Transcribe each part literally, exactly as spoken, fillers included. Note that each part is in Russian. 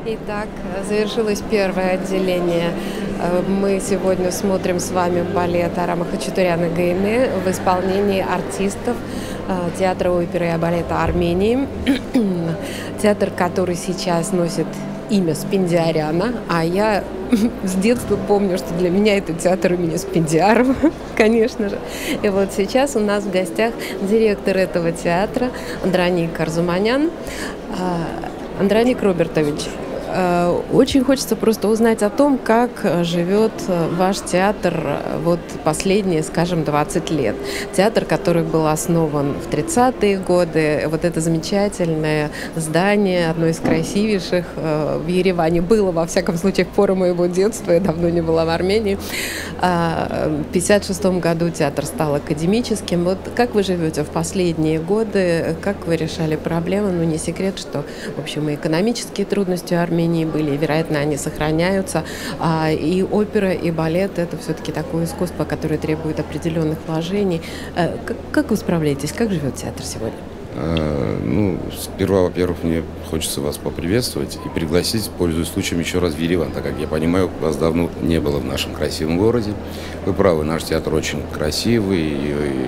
Итак, завершилось первое отделение. Мы сегодня смотрим с вами балет Арама Хачатуряна Гайны в исполнении артистов театра оперы и балета Армении. Театр, который сейчас носит имя Спендиаряна, а я с детства помню, что для меня это театр имени Спендиарова, конечно же. И вот сейчас у нас в гостях директор этого театра Андроник Арзуманян. Андроник Робертович, очень хочется просто узнать о том, как живет ваш театр вот последние, скажем, двадцать лет. Театр, который был основан в тридцатые годы, вот это замечательное здание, одно из красивейших в Ереване, было, во всяком случае, в пору моего детства, я давно не была в Армении. В пятьдесят шестом году театр стал академическим. Вот как вы живете в последние годы, как вы решали проблемы? Ну, не секрет, что, в общем, и экономические трудности у Армении были, и, вероятно, они сохраняются. А, и опера, и балет — это все-таки такое искусство, которое требует определенных вложений. А, как, как вы справляетесь? Как живет театр сегодня? А, ну, сперва, во-первых, мне хочется вас поприветствовать и пригласить, пользуясь случаем, еще раз в Ереван, так как я понимаю, вас давно не было в нашем красивом городе. Вы правы, наш театр очень красивый и,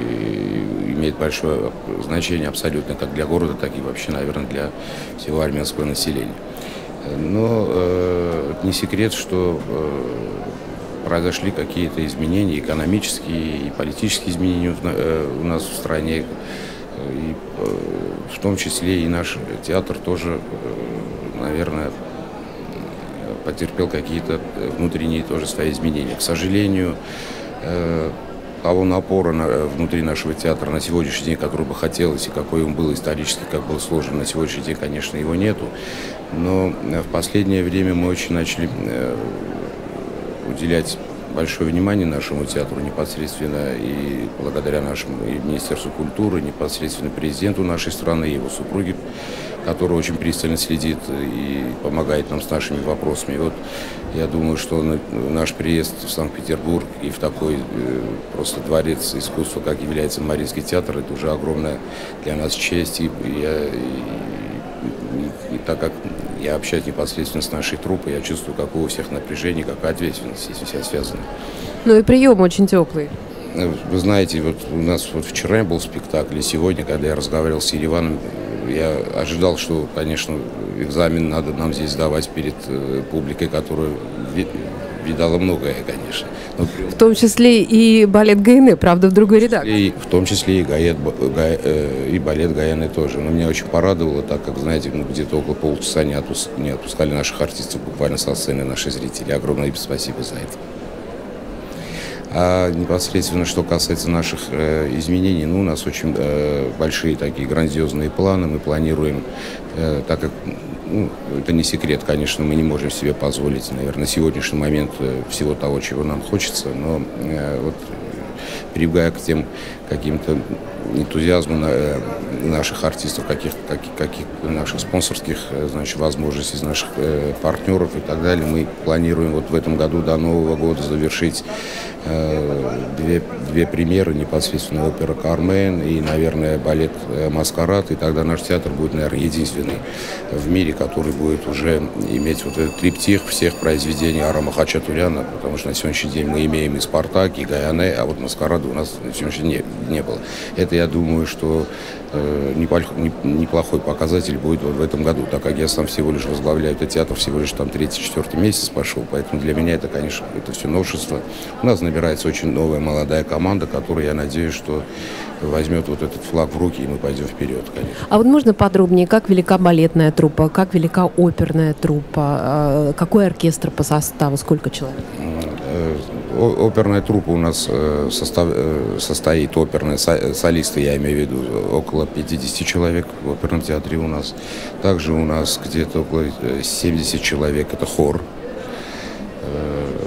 и имеет большое значение абсолютно как для города, так и вообще, наверное, для всего армянского населения. Но э, не секрет, что э, произошли какие-то изменения, экономические и политические изменения э, у нас в стране. И, э, в том числе и наш театр тоже, э, наверное, потерпел какие-то внутренние тоже свои изменения. К сожалению, э, того напора на, внутри нашего театра на сегодняшний день, который бы хотелось, и какой он был исторически, как был сложен, на сегодняшний день, конечно, его нету. Но в последнее время мы очень начали э, уделять большое внимание нашему театру непосредственно и благодаря нашему и Министерству культуры, непосредственно президенту нашей страны и его супруге, который очень пристально следит и помогает нам с нашими вопросами. И вот я думаю, что наш приезд в Санкт-Петербург и в такой э, просто дворец искусства, как является Мариинский театр, это уже огромная для нас честь. И, и, и, и так как я общаюсь непосредственно с нашей труппой, я чувствую, какое у всех напряжение, какая ответственность здесь вся связана. Ну и прием очень теплый. Вы знаете, вот у нас вот вчера был спектакль, и сегодня, когда я разговаривал с Ереваном, я ожидал, что, конечно, экзамен надо нам здесь сдавать перед э, публикой, которая ви видала многое, конечно. Но, в том числе и балет Гайны, правда, в другой редакции. И, в том числе и, гаэт, га, э, и балет Гайны тоже. Но меня очень порадовало, так как, знаете, ну, где-то около полчаса не, отпуск, не отпускали наших артистов буквально со сцены, наши зрители. Огромное им спасибо за это. А непосредственно, что касается наших э, изменений, ну, у нас очень э, большие такие грандиозные планы. Мы планируем, э, так как, ну, это не секрет, конечно, мы не можем себе позволить, наверное, на сегодняшний момент э, всего того, чего нам хочется, но э, вот прибегая к тем каким-то энтузиазму на, э, наших артистов, каких, каких, каких наших спонсорских, э, значит, возможностей, наших э, партнеров и так далее, мы планируем вот в этом году до Нового года завершить э, две, две премьеры, непосредственно опера «Кармен» и, наверное, балет э, «Маскарад», и тогда наш театр будет, наверное, единственный в мире, который будет уже иметь вот этот триптих всех произведений Арама Хачатуряна, потому что на сегодняшний день мы имеем и «Спартак», и «Гаяне», а вот «Маскарада» у нас на сегодняшний день не, не было. Это, я думаю, что э, неплохой показатель будет вот в этом году, так как я сам всего лишь возглавляю этот театр, всего лишь там третий-четвертый месяц пошел, поэтому для меня это, конечно, это все новшество. У нас набирается очень новая молодая команда, которая, я надеюсь, что возьмет вот этот флаг в руки, и мы пойдем вперед, конечно. А вот можно подробнее, как велика балетная труппа, как велика оперная труппа, какой оркестр по составу, сколько человек? Оперная труппа у нас состав, состоит, оперные солисты, я имею в виду, около пятидесяти человек в оперном театре у нас. Также у нас где-то около семидесяти человек, это хор.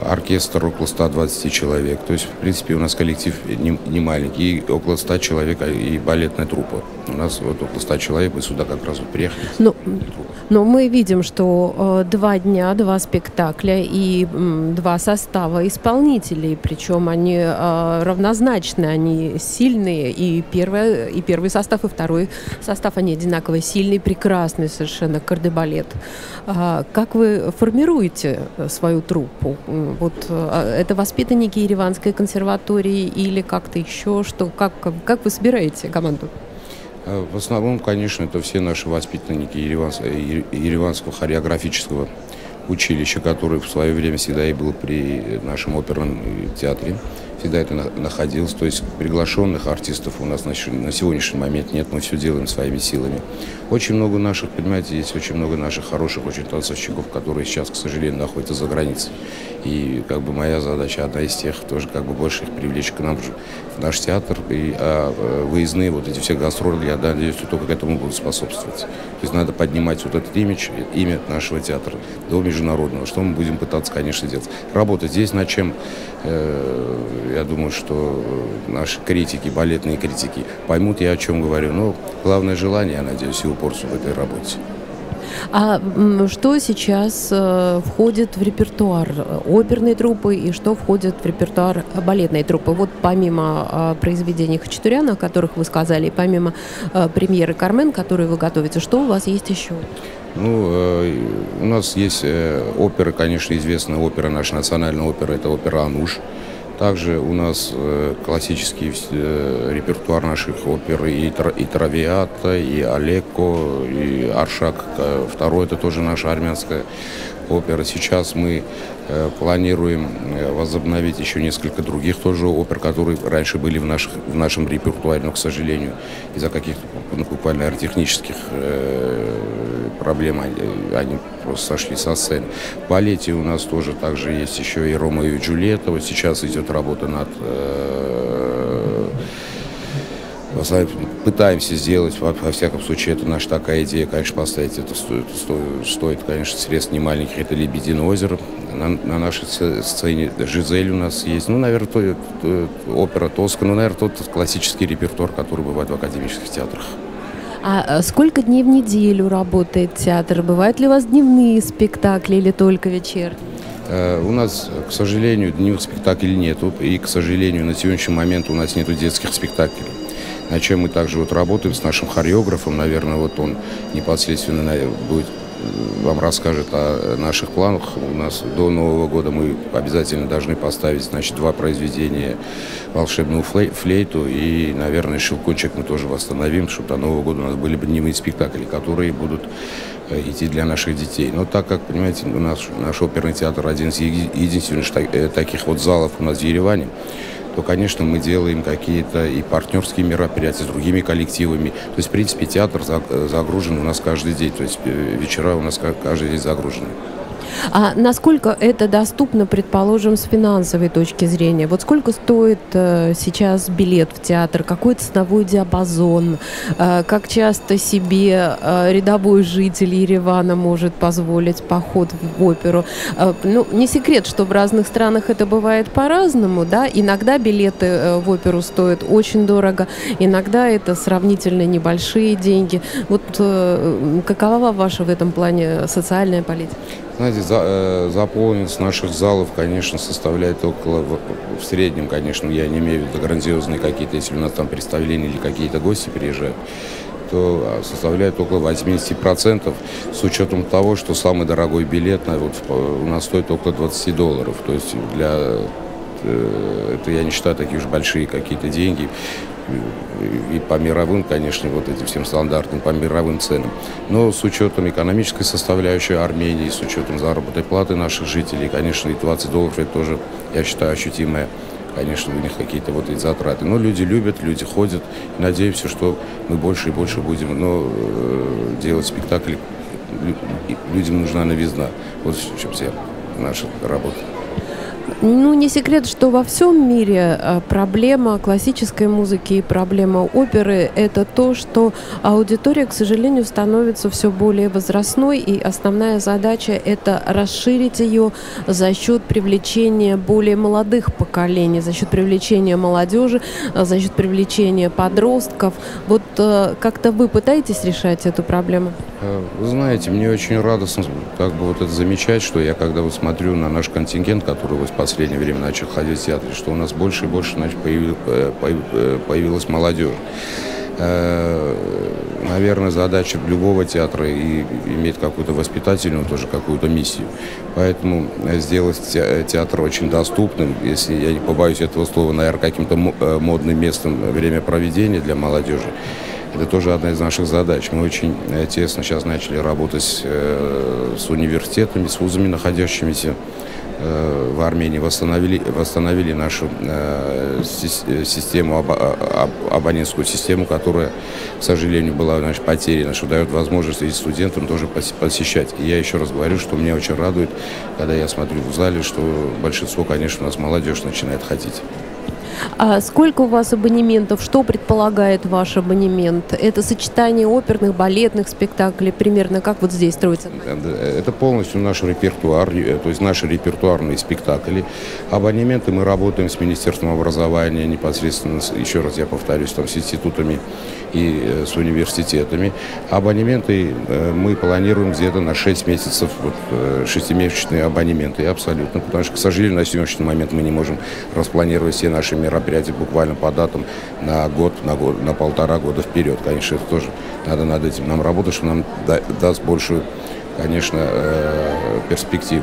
оркестр около ста двадцати человек. То есть, в принципе, у нас коллектив не, не маленький, и около ста человек, и балетная труппа. У нас вот около ста человек, мы сюда как раз вот приехали. Но, но мы видим, что э, два дня, два спектакля и м, два состава исполнителей, причем они э, равнозначны, они сильные, и, первое, и первый состав, и второй состав, они одинаково сильные, прекрасный совершенно кардебалет. А как вы формируете свою труппу? Вот это воспитанники Ереванской консерватории или как-то еще что? Как, как вы собираете команду? В основном, конечно, это все наши воспитанники Ереванского, Ереванского хореографического училища, которое в свое время всегда и было при нашем оперном театре. Всегда это находилось. То есть приглашенных артистов у нас на, на сегодняшний момент нет. Мы все делаем своими силами. Очень много наших, понимаете, есть очень много наших хороших очень танцовщиков, которые сейчас, к сожалению, находятся за границей. И как бы моя задача, одна из тех, тоже как бы больше их привлечь к нам в наш театр. И а, выездные вот эти все гастроли, я надеюсь, только к этому будут способствовать. То есть надо поднимать вот этот имидж, имя нашего театра до международного, что мы будем пытаться, конечно, делать. Работать здесь над чем, э, я думаю, что наши критики, балетные критики поймут я, о чем говорю. Но главное желание, я надеюсь, и упорство в этой работе. А что сейчас э, входит в репертуар оперной труппы и что входит в репертуар балетной труппы? Вот помимо э, произведений Хачатуряна, о которых вы сказали, и помимо э, премьеры «Кармен», которую вы готовите, что у вас есть еще? Ну, э, у нас есть э, оперы, конечно, известная опера, наша национальная опера, это опера «Ануш». Также у нас э, классический э, репертуар наших опер и, и «Травиата», и «Алекко», и «Аршак». Второй — это тоже наша армянская опера. Сейчас мы э, планируем возобновить еще несколько других тоже опер, которые раньше были в, наших, в нашем репертуаре, но, к сожалению, из-за каких-то ну, буквально технических э, проблем они, они просто сошли со сцены. В балете у нас тоже также есть еще и «Ромео и Джульетта». Вот сейчас идет работа над... Э, пытаемся сделать, во, во всяком случае, это наша такая идея, конечно, поставить это стоит, стоит, стоит конечно, средств немаленьких, это «Лебединое озеро». На, на нашей сцене «Жизель» у нас есть, ну, наверное, то, то, опера «Тоска», ну, наверное, тот классический репертуар, который бывает в академических театрах. А сколько дней в неделю работает театр? Бывают ли у вас дневные спектакли или только вечерние? У нас, к сожалению, дневных спектаклей нету, и, к сожалению, на сегодняшний момент у нас нету детских спектаклей. На чем мы также вот работаем с нашим хореографом, наверное, вот он непосредственно будет, вам расскажет о наших планах. У нас до Нового года мы обязательно должны поставить, значит, два произведения «Волшебную флейту» и, наверное, «Щелкунчик» мы тоже восстановим, чтобы до Нового года у нас были бы дневные спектакли, которые будут идти для наших детей. Но так как, понимаете, у нас наш оперный театр один из единственных таких вот залов у нас в Ереване, то, конечно, мы делаем какие-то и партнерские мероприятия с другими коллективами. То есть, в принципе, театр загружен у нас каждый день. То есть вечера у нас каждый день загружены. А насколько это доступно, предположим, с финансовой точки зрения? Вот сколько стоит э, сейчас билет в театр? Какой ценовой диапазон? Э, как часто себе э, рядовой житель Еревана может позволить поход в оперу? Э, ну, не секрет, что в разных странах это бывает по-разному, да? Иногда билеты э, в оперу стоят очень дорого, иногда это сравнительно небольшие деньги. Вот э, какова ваша в этом плане социальная политика? Знаете, за, э, заполненность наших залов, конечно, составляет около, в, в среднем, конечно, я не имею в виду грандиозные какие-то, если у нас там представления или какие-то гости приезжают, то составляет около восемьдесят процентов, с учетом того, что самый дорогой билет на, вот, у нас стоит около двадцать долларов. То есть для, э, это я не считаю такие уж большие какие-то деньги. И по мировым, конечно, вот этим всем стандартным, по мировым ценам. Но с учетом экономической составляющей Армении, с учетом заработной платы наших жителей, конечно, и двадцать долларов это тоже, я считаю, ощутимое, конечно, у них какие-то вот эти затраты. Но люди любят, люди ходят. И надеемся, что мы больше и больше будем но, э, делать спектакли. Людям нужна новизна. Вот в чем вся наша работа. Ну, не секрет, что во всем мире проблема классической музыки и проблема оперы – это то, что аудитория, к сожалению, становится все более возрастной, и основная задача – это расширить ее за счет привлечения более молодых поколений, за счет привлечения молодежи, за счет привлечения подростков. Вот как-то вы пытаетесь решать эту проблему? Вы знаете, мне очень радостно как бы вот это замечать, что я когда вот смотрю на наш контингент, который вот в последнее время начал ходить в театр, что у нас больше и больше значит, появилась, появилась молодежь. Наверное, задача любого театра и иметь какую-то воспитательную тоже какую-то миссию. Поэтому сделать театр очень доступным, если я не побоюсь этого слова, наверное, каким-то модным местом времяпроведения для молодежи. Это тоже одна из наших задач. Мы очень тесно сейчас начали работать с, с университетами, с вузами, находящимися в Армении, восстановили, восстановили нашу э, систему, аб, абонентскую систему, которая, к сожалению, была значит, потеряна, что дает возможность и студентам тоже посещать. И я еще раз говорю, что меня очень радует, когда я смотрю в зале, что большинство, конечно, у нас молодежь начинает ходить. А сколько у вас абонементов? Что предполагает ваш абонемент? Это сочетание оперных, балетных спектаклей? Примерно как вот здесь строится? Это полностью наш репертуар, то есть наши репертуарные спектакли. Абонементы мы работаем с Министерством образования непосредственно, еще раз я повторюсь, там, с институтами и с университетами. Абонементы мы планируем где-то на шесть месяцев, вот, шестимесячные абонементы, абсолютно, потому что, к сожалению, на сегодняшний момент мы не можем распланировать все наши мероприятия буквально по датам на год, на год, на полтора года вперед. Конечно, это тоже надо над этим нам работать, что нам да, даст большую, конечно, э, перспективу.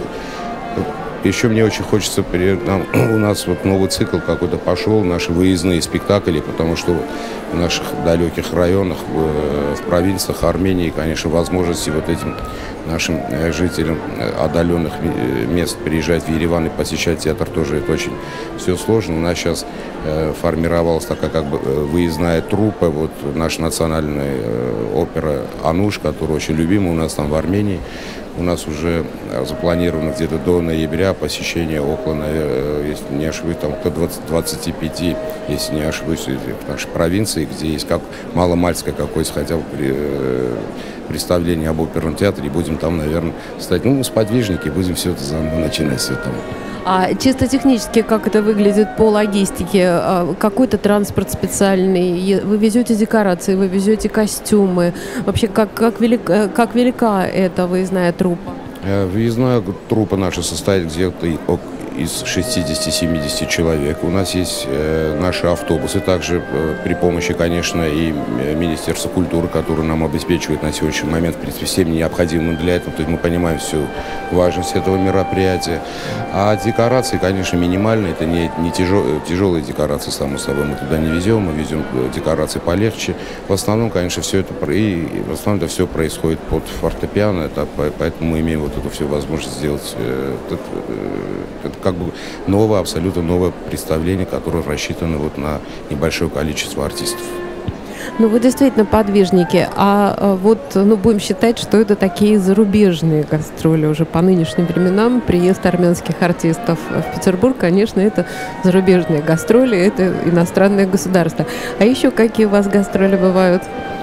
Еще мне очень хочется, нам, у нас вот новый цикл какой-то пошел, наши выездные спектакли, потому что в наших далеких районах, в, в провинциях Армении, конечно, возможности вот этим нашим жителям отдаленных мест приезжать в Ереван и посещать театр тоже это очень все сложно. У нас сейчас э, формировалась такая как бы выездная труппа, вот наша национальная э, опера «Ануш», которая очень любима у нас там в Армении. У нас уже запланировано где-то до ноября посещение около, если не ошибусь, там около двадцати пяти, если не ошибусь, в нашей провинции, где есть как маломальское какое-то хотя бы представление об оперном театре, и будем там, наверное, стать, ну, сподвижники, будем все это заново начинать все там. А чисто технически, как это выглядит по логистике? Какой-то транспорт специальный? Вы везете декорации, вы везете костюмы? Вообще, как, как, велик, как велика эта выездная труппа? Выездная труппа наша состоит где-то из шестидесяти-семидесяти человек. У нас есть э, наши автобусы, также э, при помощи, конечно, и Министерства культуры, которое нам обеспечивает на сегодняшний момент, в принципе, всем необходимым для этого. То есть мы понимаем всю важность этого мероприятия. А декорации, конечно, минимальные. Это не, не тяжел, тяжелые декорации, само собой, мы туда не везем. Мы везем декорации полегче. В основном, конечно, все это, и, в основном это все происходит под фортепиано. Это, поэтому мы имеем вот эту всю возможность сделать э, это, э, как бы новое, абсолютно новое представление, которое рассчитано вот на небольшое количество артистов. Ну, вы действительно подвижники, а вот, ну, будем считать, что это такие зарубежные гастроли уже по нынешним временам. Приезд армянских артистов в Петербург, конечно, это зарубежные гастроли, это иностранное государство. А еще какие у вас гастроли бывают?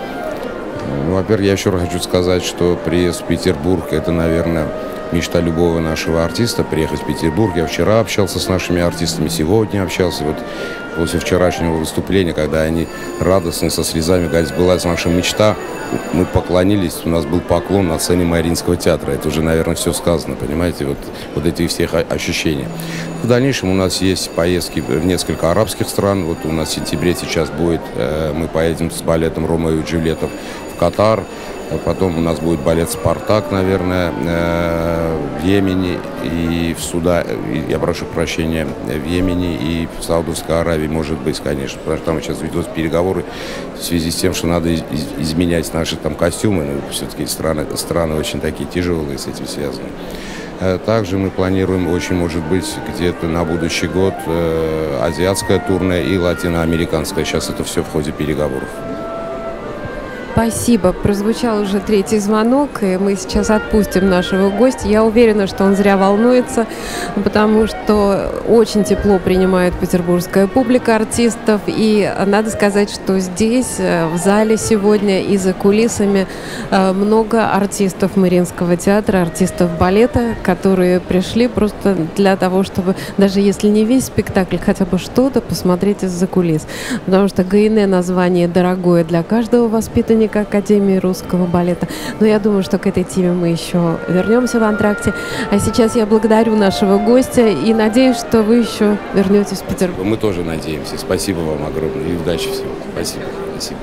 Ну, во-первых, я еще раз хочу сказать, что приезд в Петербург – это, наверное, мечта любого нашего артиста приехать в Петербург. Я вчера общался с нашими артистами, сегодня общался. Вот после вчерашнего выступления, когда они радостно, со слезами говорят, сбылась наша мечта, мы поклонились, у нас был поклон на сцене Мариинского театра. Это уже, наверное, все сказано, понимаете, вот, вот эти всех ощущения. В дальнейшем у нас есть поездки в несколько арабских стран. Вот у нас в сентябре сейчас будет, мы поедем с балетом «Ромео и Джульетта» в Катар. Потом у нас будет балет «Спартак», наверное, в Йемене и в Судане, я прошу прощения, в Йемене и в Саудовской Аравии, может быть, конечно, потому что там сейчас ведутся переговоры в связи с тем, что надо изменять наши там костюмы, но все-таки страны, страны очень такие тяжелые с этим связаны. Также мы планируем, очень может быть, где-то на будущий год азиатское турне и латиноамериканское. Сейчас это все в ходе переговоров. Спасибо. Прозвучал уже третий звонок, и мы сейчас отпустим нашего гостя. Я уверена, что он зря волнуется, потому что очень тепло принимает петербургская публика артистов. И надо сказать, что здесь, в зале сегодня и за кулисами много артистов Мариинского театра, артистов балета, которые пришли просто для того, чтобы, даже если не весь спектакль, хотя бы что-то посмотреть из-за кулис. Потому что ГНЭ название дорогое для каждого воспитанника Академии русского балета. Но я думаю, что к этой теме мы еще вернемся в антракте. А сейчас я благодарю нашего гостя и надеюсь, что вы еще вернетесь в Петербург. Мы тоже надеемся. Спасибо вам огромное и удачи всем. Спасибо. Спасибо.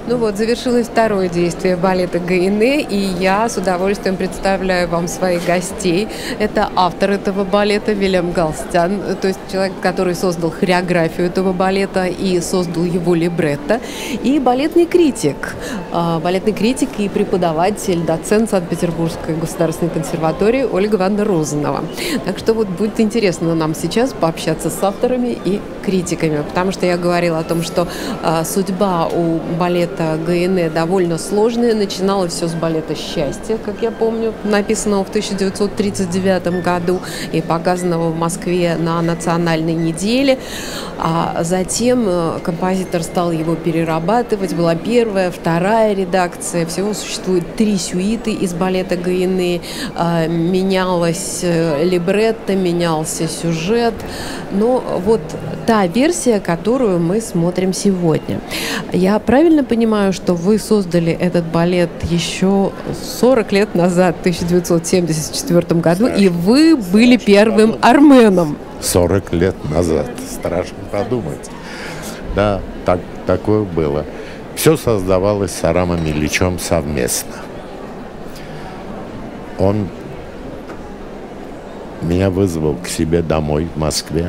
Ну вот, завершилось второе действие балета Гайне, и я с удовольствием представляю вам своих гостей. Это автор этого балета Вильям Галстян, то есть человек, который создал хореографию этого балета и создал его либретто, и балетный критик, балетный критик и преподаватель, доцент Санкт-Петербургской государственной консерватории Ольга Ивановна Розанова. Так что вот будет интересно нам сейчас пообщаться с авторами и критиками, потому что я говорила о том, что судьба у балета Гайне довольно сложная. Начиналось все с балета «Счастье», как я помню, написанного в тысяча девятьсот тридцать девятом году и показанного в Москве на национальной неделе. А затем композитор стал его перерабатывать. Была первая, вторая редакция. Всего существует три сюиты из балета Гайне. Менялось либретто, менялся сюжет. Но вот та версия, которую мы смотрим сегодня. Я правильно понимаю, что вы создали этот балет еще сорок лет назад, в тысяча девятьсот семьдесят четвёртом году, и вы были первым арменом. сорок лет назад. Страшно подумать. Да, так, такое было. Все создавалось с Арамом Ильичем совместно. Он меня вызвал к себе домой в Москве.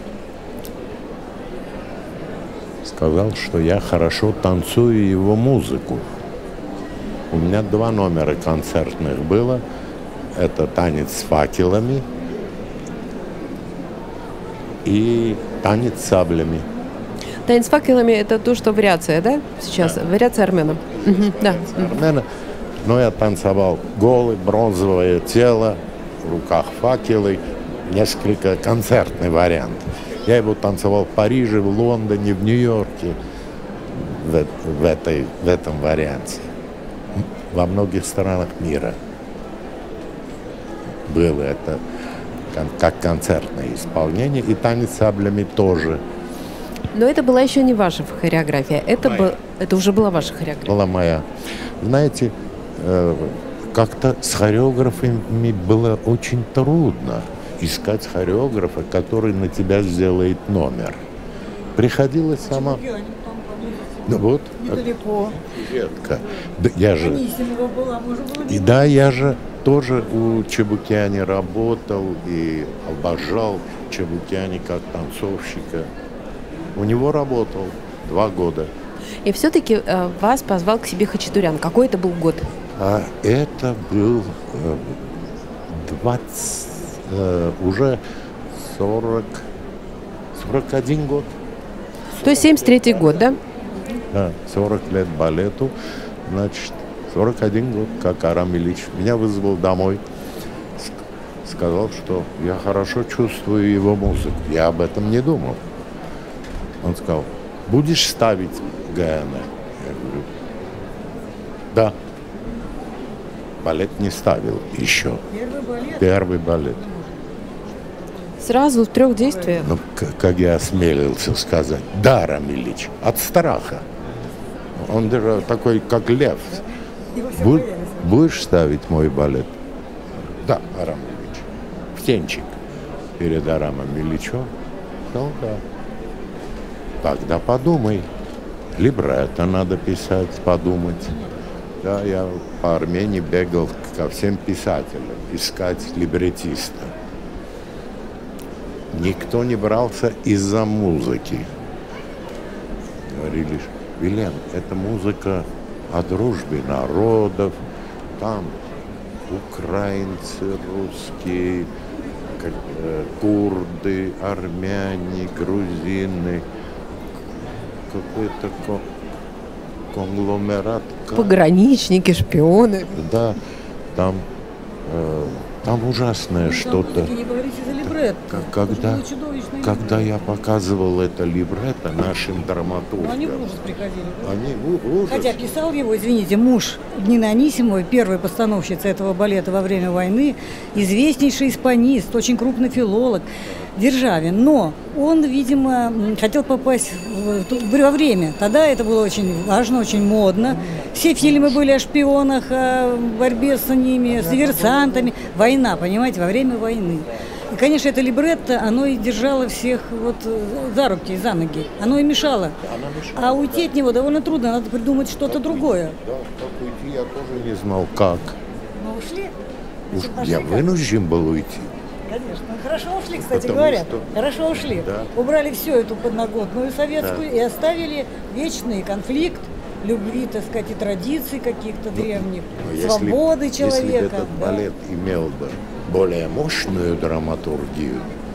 Сказал, что я хорошо танцую его музыку. У меня два номера концертных было. Это «Танец с факелами» и «Танец с саблями». «Танец с факелами» — это то, что вариация, да? Сейчас да. Вариация армена. Угу, да. Армена. Но я танцевал голый, бронзовое тело, в руках факелы, несколько концертный вариант. Я его танцевал в Париже, в Лондоне, в Нью-Йорке в, в, этой, в этом варианте. Во многих странах мира было это как концертное исполнение, и «Танец с саблями» тоже. Но это была еще не ваша хореография, это, был, это уже была ваша хореография. Была моя. Знаете, э, как-то с хореографами было очень трудно искать хореографа, который на тебя сделает номер. Приходилось сама... Ну вот. Недалеко. Редко. Да, я же... Анисимова была, может быть. И да, я же тоже у Чебукиани работал и обожал Чебукиани как танцовщика. У него работал два года. И все-таки э, вас позвал к себе Хачатурян. Какой это был год? А это был э, двадцать... уже сорок, сорок один год. То есть семьдесят третий год, да? Да, сорок лет балету, значит, сорок один год, как Арам Ильич меня вызвал домой, сказал, что я хорошо чувствую его музыку. Я об этом не думал. Он сказал, будешь ставить Гайне? Я говорю, да. Балет не ставил еще. Первый балет? Первый балет. Сразу в трех действиях? Ну, как я осмелился сказать. Да, Арам Ильич, от страха. Он даже такой, как лев. Будь, будешь ставить мой балет? Да, Арам Ильич. Птенчик перед Арамом Ильичем. Ну, да. Тогда подумай. Либретто надо писать, подумать. Да, я по Армении бегал ко всем писателям искать либретиста. Никто не брался из-за музыки. Говорили, Вильям, это музыка о дружбе народов. Там украинцы, русские, как, э, курды, армяне, грузины. Какой-то ко- конгломерат. Пограничники, шпионы. Да, там, э, там ужасное что-то. Не говорите за либретто. Когда, когда я показывал это либретто нашим драматургам, но они в ужас приходили. Они в ужас. Хотя писал его, извините, муж Нины Анисимовой, первая постановщица этого балета во время войны, известнейший испанист, очень крупный филолог, Державин. Но он, видимо, хотел попасть в, во время. Тогда это было очень важно, очень модно. Все фильмы были о шпионах, о борьбе с ними, с диверсантами. Война, понимаете, во время войны. И, конечно, это либретто, оно и держало всех вот за руки, за ноги. Оно и мешало. мешала, А уйти от него довольно трудно, надо придумать что-то другое. Да, как уйти, я тоже не знал, как. Мы ушли? Уж Значит, пошли я как? вынужден был уйти. Конечно. Ну, хорошо ушли, кстати Потому говоря. что- Хорошо ушли. Да. Убрали всю эту подноготную советскую и оставили вечный конфликт любви, так сказать, и традиций каких-то древних, Но если- свободы Если бы человека. этот да. балет имел бы более мощную драматургию,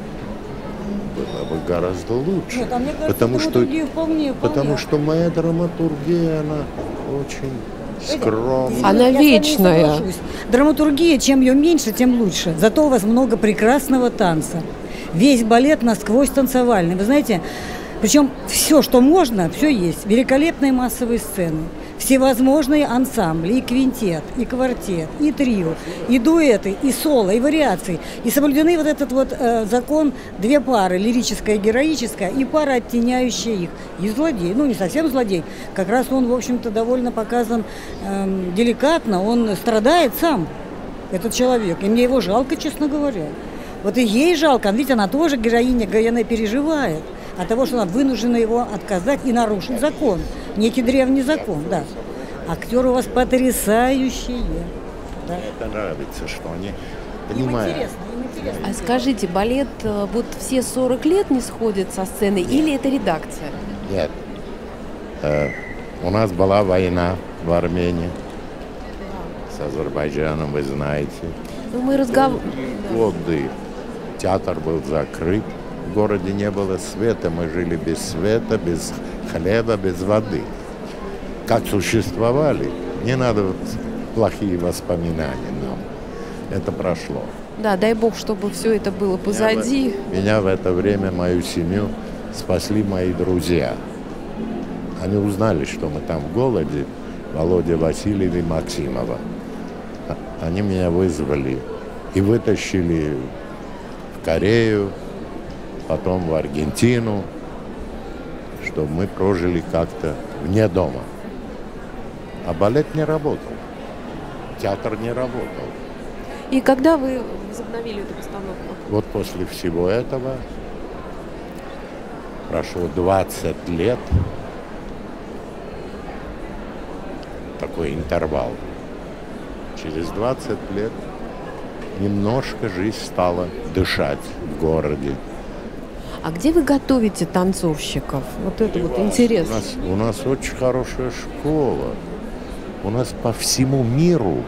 было бы гораздо лучше. Нет, а мне кажется, потому что, драматургия вполне, вполне. потому что моя драматургия, она очень скромная. Она Я с вами не вечная. соглашусь. Драматургия, чем ее меньше, тем лучше. Зато у вас много прекрасного танца. Весь балет насквозь танцевальный. Вы знаете, причем все, что можно, все есть. Великолепные массовые сцены. Всевозможные ансамбли, и квинтет, и квартет, и трио, и дуэты, и соло, и вариации. И соблюдены вот этот вот э, закон, две пары, лирическая и героическая, и пара, оттеняющая их. И злодей, ну не совсем злодей, как раз он, в общем-то, довольно показан эм, деликатно, он страдает сам, этот человек, и мне его жалко, честно говоря. Вот и ей жалко, ведь она тоже героиня, она переживает от того, что она вынуждена его отказать и нарушить закон, некий древний закон, да. Актеры у вас потрясающие. Да. Мне это нравится, что они Им понимают. интересно, им интересно. А скажите, балет э, вот все сорок лет не сходит со сцены или это редакция? Нет. Э, у нас была война в Армении с Азербайджаном, вы знаете. Ну, мы разговаривали. Годы театр был закрыт, в городе не было света, мы жили без света, без хлеба, без воды. Как существовали, не надо вот плохие воспоминания нам. Это прошло. Да, дай бог, чтобы все это было позади. Меня в, меня в это время, мою семью, спасли мои друзья. Они узнали, что мы там в голоде, Володя Васильев и Максимова. А- Они меня вызвали и вытащили в Корею, потом в Аргентину, чтобы мы прожили как-то вне дома. А балет не работал, театр не работал. И когда вы возобновили эту постановку? Вот после всего этого прошло двадцать лет, такой интервал. Через двадцать лет немножко жизнь стала дышать в городе. А где вы готовите танцовщиков? Вот это вот У интересно. нас, у нас очень хорошая школа. У нас по всему миру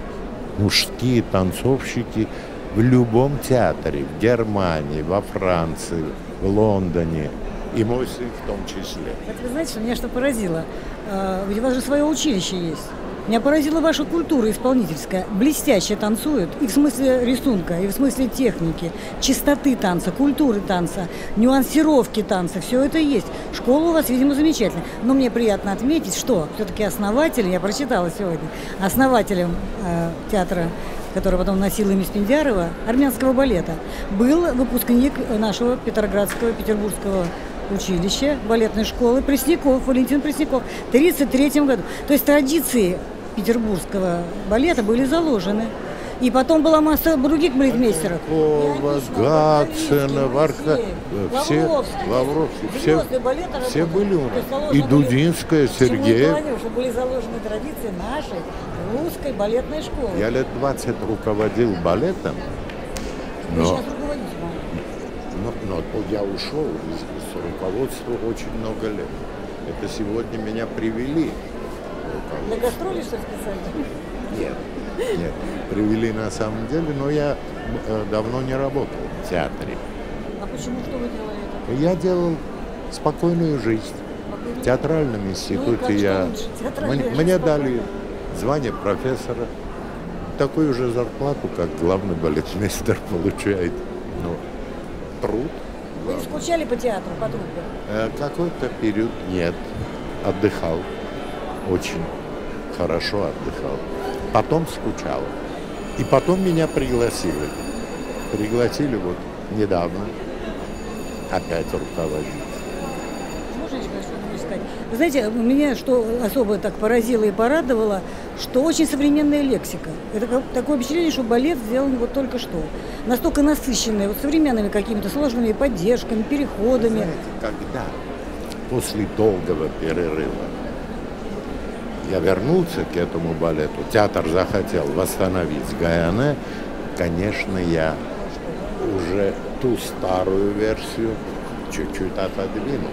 мужские танцовщики в любом театре, в Германии, во Франции, в Лондоне, и мой сын в том числе. Это вы знаете, что меня что поразило? А, ведь у вас же свое училище есть. Меня поразила ваша культура исполнительская. Блестяще танцуют и в смысле рисунка, и в смысле техники, чистоты танца, культуры танца, нюансировки танца. Все это есть. Школа у вас, видимо, замечательная. Но мне приятно отметить, что все-таки основатель, я прочитала сегодня, основателем э, театра, который потом носил имя Спендярова, армянского балета, был выпускник нашего Петроградского, Петербургского училища, балетной школы Пресняков, Валентин Пресняков, в тридцать третьем году. То есть традиции петербургского балета были заложены. И потом была масса других балетмейстеров. Кова, Гатцена, Варка, все, Лавровский, все, все были у нас. И Дудинская, Сергеев. Что были заложены традиции нашей русской балетной школы. Я лет двадцать руководил балетом, Вы но, сейчас руководите, но, но я ушел из, из руководства очень много лет. Это сегодня меня привели. на гастроли, что ли, специально? Нет, нет, привели на самом деле, но я э, давно не работал в театре. А почему, что вы делали это? Я делал спокойную жизнь. В театральном Ну и институте как, что я... лучше? Театральная Мне, жизнь мне спокойная. дали звание профессора. Такую же зарплату, как главный балетмейстер получает. Ну, труд. Вы не скучали по театру, по труппе? Э, Какой-то период нет. Отдыхал. Очень хорошо отдыхал. Потом скучал. И потом меня пригласили. Пригласили вот недавно опять руководить. Можно еще что-нибудь сказать? Вы знаете, меня что особо так поразило и порадовало, что очень современная лексика. Это как, такое впечатление, что балет сделан вот только что. Настолько насыщенный вот современными какими-то сложными поддержками, переходами. Знаете, когда после долгого перерыва я вернулся к этому балету, театр захотел восстановить Гайане, конечно, я уже ту старую версию чуть-чуть отодвинул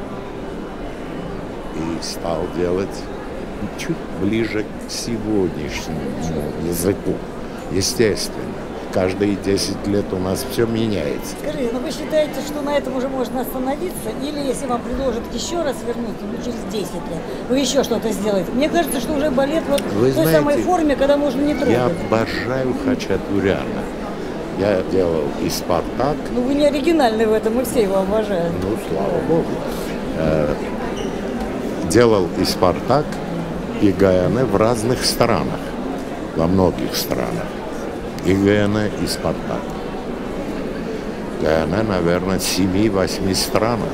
и стал делать чуть ближе к сегодняшнему языку. Естественно, каждые десять лет у нас все меняется. Скажи, ну вы считаете, что на этом уже можно остановиться? Или если вам предложат еще раз вернуть, ну через десять лет, вы еще что-то сделаете? Мне кажется, что уже балет вот Вы в той знаете, самой форме, когда можно не трогать. Я обожаю Хачатуряна. Я делал и «Спартак». Ну вы не оригинальный в этом, мы все его обожаем. Ну, слава богу. Э, делал и «Спартак», и Гайане в разных странах, во многих странах. И Гайане, и «Спартак». Гайане, наверное, в семи-восьми странах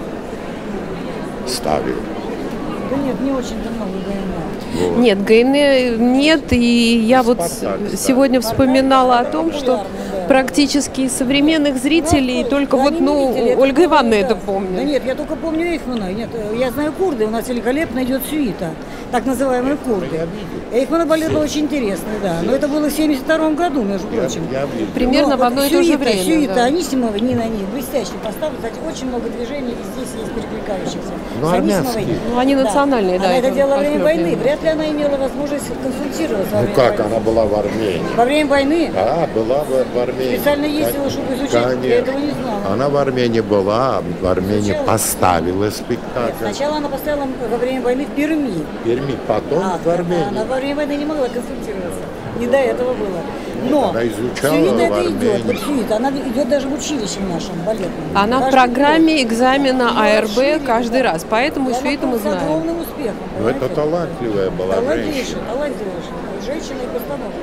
ставил. Да нет, не очень-то много Гайане. Вот. Нет, Гайне нет, и я вот Спартак, да. сегодня вспоминала о том, что Популярный, да. практически из современных зрителей Ну, только да, вот, они ну, не видели это, Ольга Ивановна да. это Да помнит. нет, я только помню Эйхмана. Нет, я знаю курды, у нас великолепно идет сюита, так называемые курды. Эйхмана балет был очень интересный, да. Но это было в семьдесят втором году, между Я, прочим. я видел. Примерно Но в одно и то же сюита, время. Сюита, да. Анисимова, Нина Ни, блестящий поставлен. Кстати, очень много движений, и здесь есть перекликающихся. Ну, С Анисимовой. армянские. Ну, они национальные, да, Она это это делала во время похлёбные. войны. Вряд ли она имела возможность консультироваться во Ну время как, войны. она была в Армении? Во время войны? А, была в, в Армении. Специально ездила, чтобы изучить, Конечно. я этого не знала. Она в Армении была, в Армении Сначала- поставила Нет, спектакль. сначала она поставила во время войны в Перми. В Перми, потом А, в Армении. Она во время войны не могла консультироваться. Не до этого было. Но она изучала сюита в это Армении. идет. Вот сюита, она идет даже в училище в нашем балетном. Она в Каждый программе год. экзамена Ну, АРБ расширили, каждый да. раз, поэтому И все она это мы с знаем. огромным успехом. Ну, это понимаете? талантливая была Талантливейшая, женщина. талантливейшая. Женщина и постановка.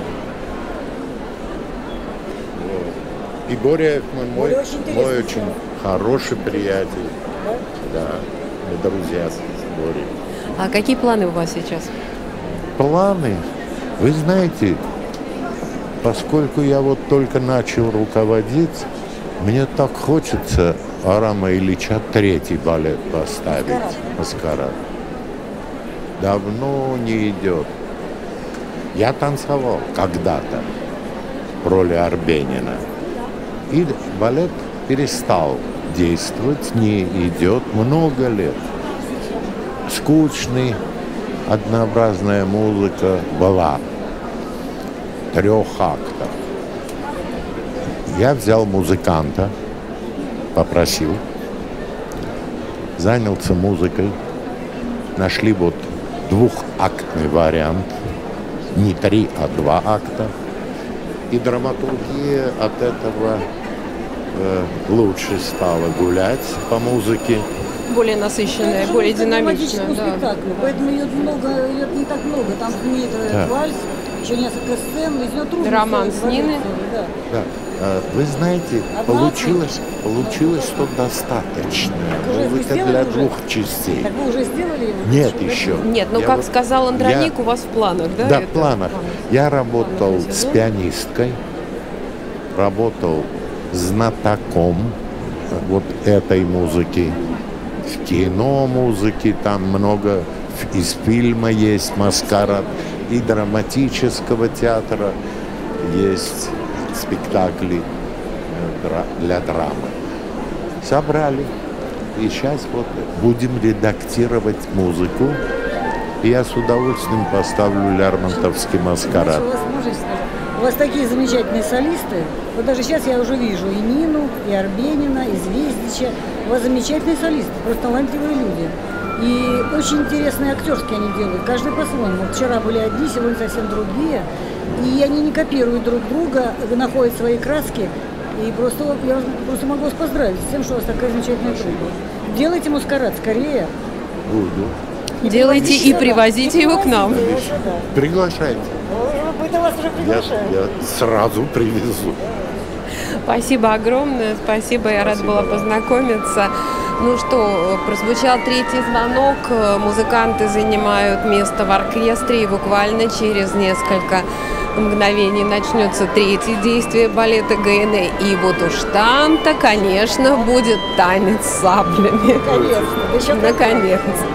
Вот. И Боря Эйхман мой, Боря очень интересный мой очень человек. хороший приятель. Да? Да, мы друзья с Борей. А какие планы у вас сейчас? Планы? Вы знаете, поскольку я вот только начал руководить, мне так хочется Арама Ильича третий балет поставить. «Маскарад». «Маскарад». Давно не идет. Я танцевал когда-то в роли Арбенина. И балет перестал действовать, не идет много лет. Скучный, однообразная музыка была. Трех актов. Я взял музыканта, попросил, занялся музыкой, нашли вот двухактный вариант, не три, а два акта, и драматургия от этого э, лучше стала гулять по музыке. Более насыщенная, Это же более музыка динамичная. драматического Да. спектакля, поэтому ее много, ее не так много. Там имеет Да. вальс, еще несколько сцен, из нее трудно. Роман сделать с Ниной. балет целый, да. Да. Э, Вы знаете, Одна получилось, получилось что достаточное. Уже вы Музыка сделали для уже? двух частей. Так вы уже сделали его? Нет Да? еще. Нет, ну Я как вот- сказал Андроник, я- у вас в планах, да? Да, это? в планах. Я работал с пианисткой, работал знатоком вот этой музыки. В кино музыки там много, ф- из фильма есть «Маскарад», и драматического театра есть спектакли э, дра- для драмы. Собрали. И сейчас вот будем редактировать музыку. И я с удовольствием поставлю лермонтовский «Маскарад». Знаете, у вас, можно сказать, у вас такие замечательные солисты. Вот даже сейчас я уже вижу и Нину, и Арбенина, и Звездича. У вас замечательные солисты, просто талантливые люди. И очень интересные актерские они делают, каждый по-своему. Вот вчера были одни, сегодня совсем другие. И они не копируют друг друга, находят свои краски. И просто я вас просто могу вас поздравить с тем, что у вас такая замечательная труппа. Делайте «Маскарад» скорее. Буду. Делайте и сюда, привозите и его к нам. привозите его сюда. Приглашайте. Мы-то вас уже Я, приглашаем. я сразу привезу. Спасибо огромное, спасибо, я рада была познакомиться. Ну что, прозвучал третий звонок, музыканты занимают место в оркестре, и буквально через несколько мгновений начнется третье действие балета ГНЭ. И вот уж там-то, конечно, будет танец с саблями. Наконец-то. Наконец-то.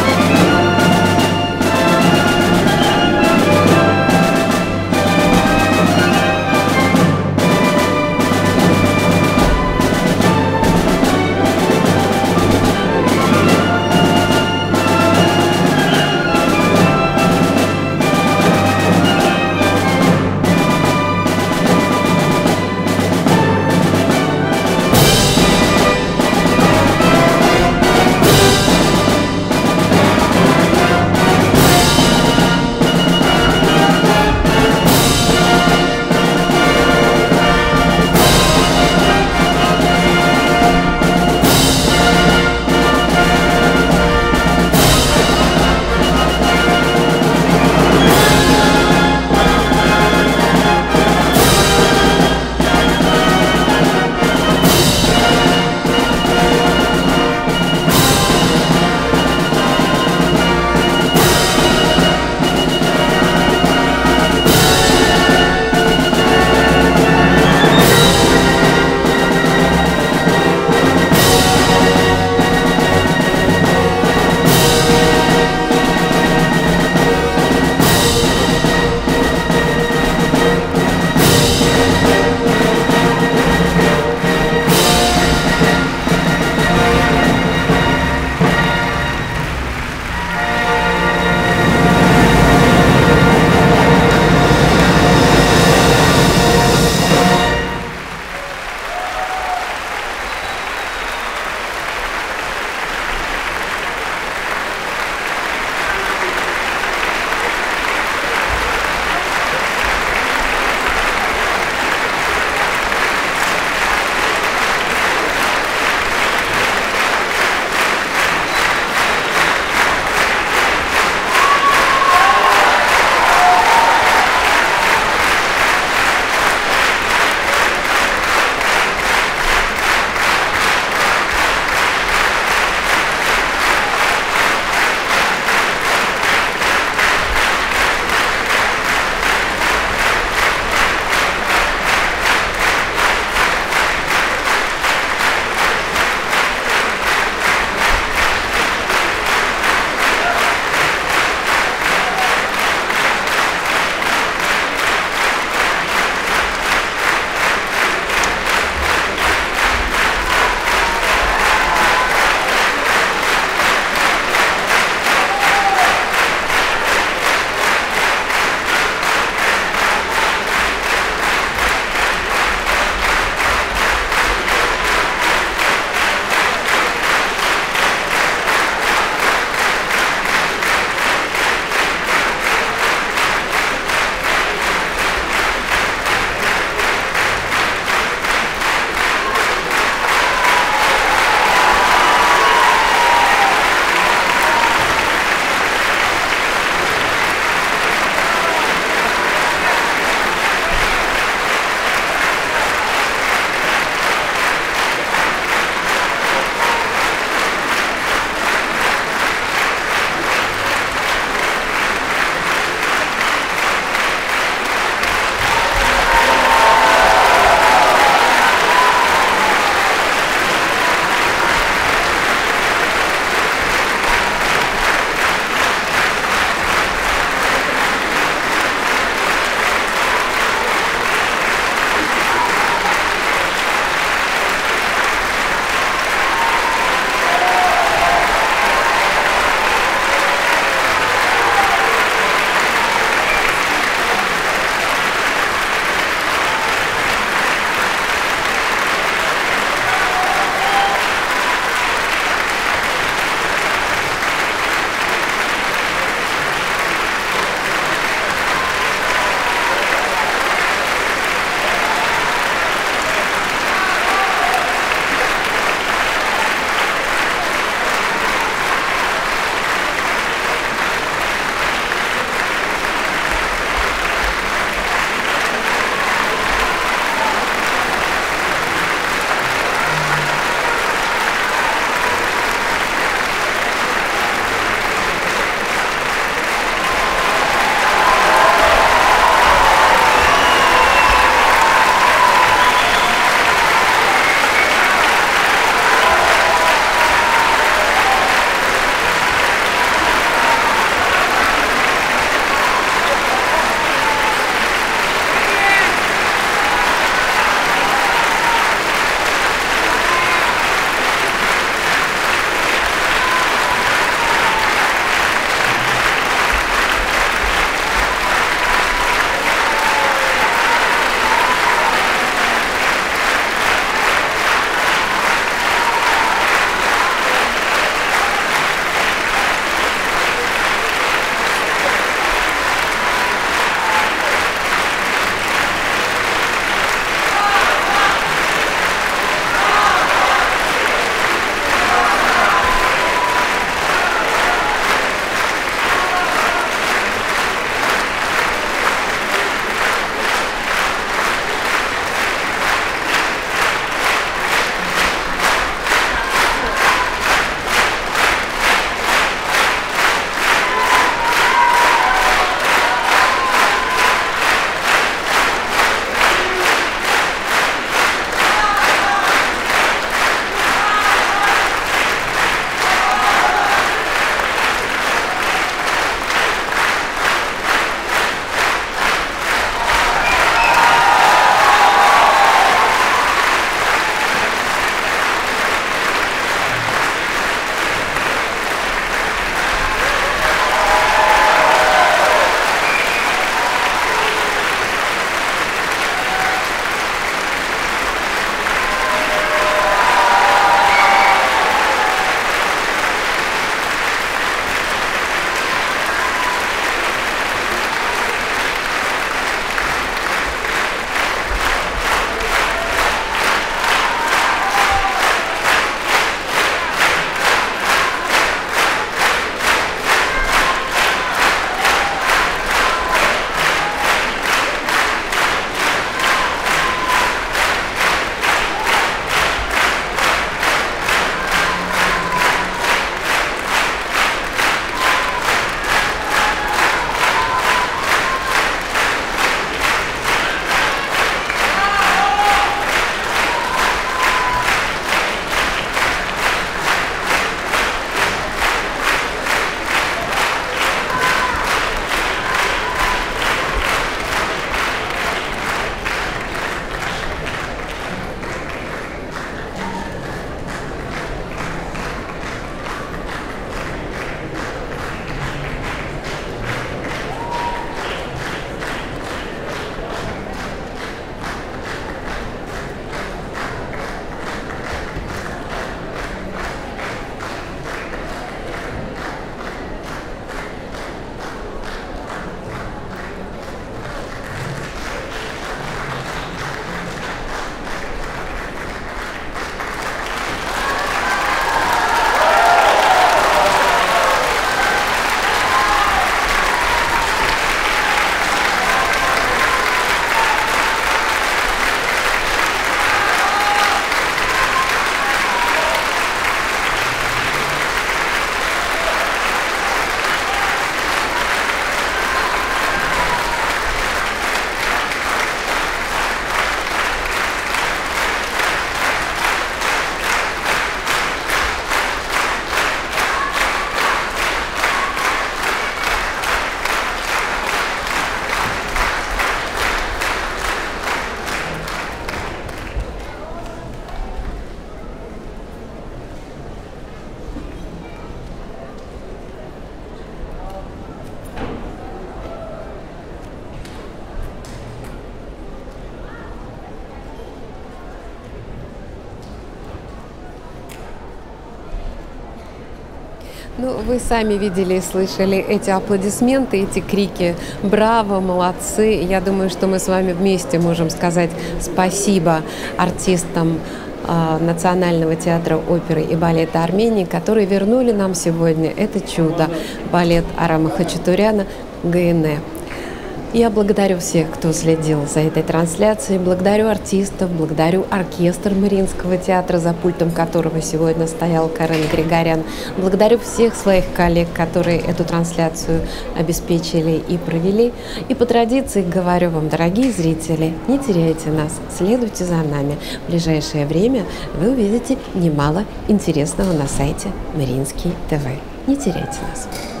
Ну, вы сами видели и слышали эти аплодисменты, эти крики «Браво! Молодцы!». Я думаю, что мы с вами вместе можем сказать спасибо артистам э, Национального театра оперы и балета Армении, которые вернули нам сегодня это чудо – балет Арама Хачатуряна «ГНЭ». Я благодарю всех, кто следил за этой трансляцией, благодарю артистов, благодарю оркестр Мариинского театра, за пультом которого сегодня стоял Карен Григорян, благодарю всех своих коллег, которые эту трансляцию обеспечили и провели. И по традиции говорю вам, дорогие зрители, не теряйте нас, следуйте за нами. В ближайшее время вы увидите немало интересного на сайте Мариинский ТВ. Не теряйте нас.